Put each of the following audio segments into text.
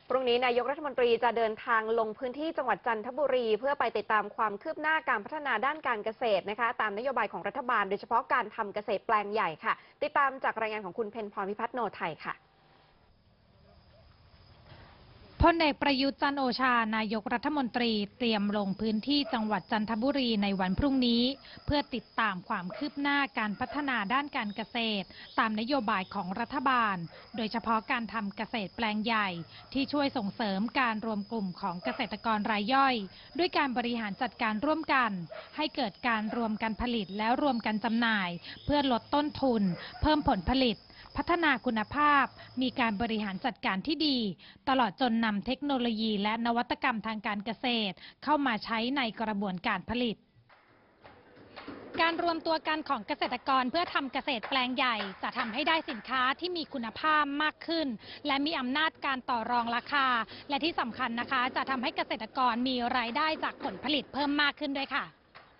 พรุ่งนี้นายกรัฐมนตรีจะเดินทางลงพื้นที่จังหวัดจันทบุรีเพื่อไปติดตามความคืบหน้าการพัฒนาด้านการเกษตรนะคะตามนโยบายของรัฐบาลโดยเฉพาะการทำเกษตรแปลงใหญ่ค่ะติดตามจากรายงานของคุณเพ็ญพรพิพัฒน์โนไทยค่ะพลเอกประยุทธ์จันทร์โอชานายกรัฐมนตรีเตรียมลงพื้นที่จังหวัดจันทบุรีในวันพรุ่งนี้เพื่อติดตามความคืบหน้าการพัฒนาด้านการเกษตรตามนโยบายของรัฐบาลโดยเฉพาะการทำเกษตรแปลงใหญ่ที่ช่วยส่งเสริมการรวมกลุ่มของเกษตรกรรายย่อยด้วยการบริหารจัดการร่วมกันให้เกิดการรวมกันผลิตแล้วรวมกันจำหน่ายเพื่อลดต้นทุนเพิ่มผลผลิตพัฒนาคุณภาพมีการบริหารจัดการที่ดีตลอดจนนำเทคโนโลยีและนวัตกรรมทางการเกษตรเข้ามาใช้ในกระบวนการผลิตการรวมตัวกันของเกษตรกรเพื่อทำเกษตรแปลงใหญ่จะทำให้ได้สินค้าที่มีคุณภาพมากขึ้นและมีอำนาจการต่อรองราคาและที่สำคัญนะคะจะทำให้เกษตรกรมีรายได้จากผลผลิตเพิ่มมากขึ้นด้วยค่ะ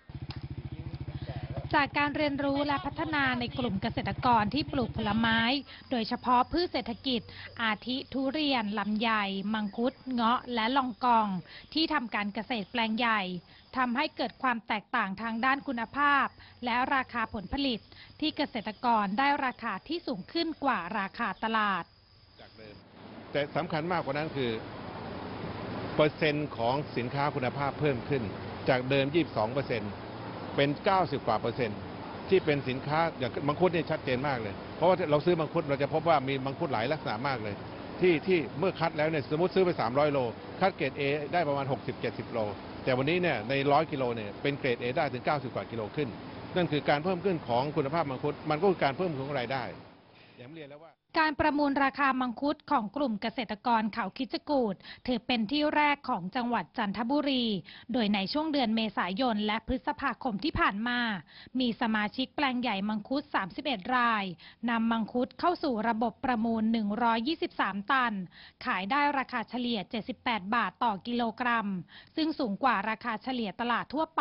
จากการเรียนรู้และพัฒนาในกลุ่มเกษตรกรที่ปลูกผลไม้โดยเฉพาะพืชเศรษฐกิจอาทิทุเรียนลำไยมังคุดเงาะและลองกองที่ทำการเกษตรแปลงใหญ่ทำให้เกิดความแตกต่างทางด้านคุณภาพและราคาผลผลิตที่เกษตรกรได้ราคาที่สูงขึ้นกว่าราคาตลาดจากเดิมแต่สำคัญมากกว่านั้นคือเปอร์เซ็นต์ของสินค้าคุณภาพเพิ่มขึ้นจากเดิม 22%เป็น 90 กว่าเปอร์เซ็นต์ที่เป็นสินค้าอย่างมังคุดนี่ชัดเจนมากเลยเพราะว่าเราซื้อมังคุดเราจะพบว่ามีมังคุดหลายลักษณะมากเลยที่เมื่อคัดแล้วเนี่ยสมมติซื้อไป300 โลคัดเกรด A ได้ประมาณ 60-70 โลแต่วันนี้เนี่ยใน100 กิโลเนี่ยเป็นเกรด A ได้ถึง 90 กว่ากิโลขึ้นนั่นคือการเพิ่มขึ้นของคุณภาพมังคุดมันก็คือการเพิ่มของรายได้อย่างเรียนแล้วว่าการประมูลราคามังคุดของกลุ่มเกษตรกรเขาคิดจกูฏถือเป็นที่แรกของจังหวัดจันทบุรีโดยในช่วงเดือนเมษายนและพฤษภาคมที่ผ่านมามีสมาชิกแปลงใหญ่มังคุด31รายนำมังคุดเข้าสู่ระบบประมูล123ตันขายได้ราคาเฉลี่ย78 บาทต่อกิโลกรัมซึ่งสูงกว่าราคาเฉลี่ยตลาดทั่วไป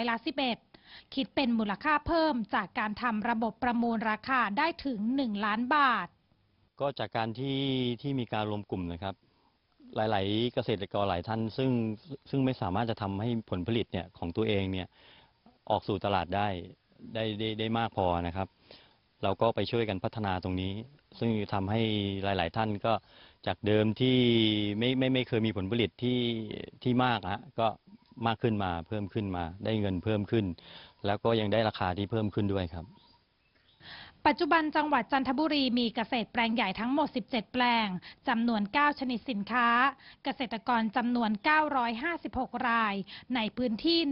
11%คิดเป็นมูลค่าเพิ่มจากการทำระบบประมูลราคาได้ถึง1 ล้านบาทก็จากการที่มีการรวมกลุ่มนะครับหลายๆเกษตรกรหลายท่านซึ่งไม่สามารถจะทำให้ผลผลิตเนี่ยของตัวเองเนี่ยออกสู่ตลาดได้มากพอนะครับเราก็ไปช่วยกันพัฒนาตรงนี้ซึ่งทำให้หลายๆท่านก็จากเดิมที่ไม่เคยมีผลผลิตที่มากก็มากขึ้นมาเพิ่มขึ้นมาได้เงินเพิ่มขึ้นแล้วก็ยังได้ราคาที่เพิ่มขึ้นด้วยครับปัจจุบันจังหวัดจันทบุรีมีเกษตรแปลงใหญ่ทั้งหมด17แปลงจำนวน9ชนิดสินค้าเกษตรกรจำนวน956รายในพื้นที่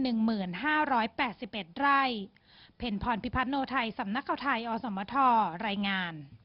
1581 ไร่เพ็ญพรพิพัฒน์โนไทยสำนักข่าวไทยอสมทรายงาน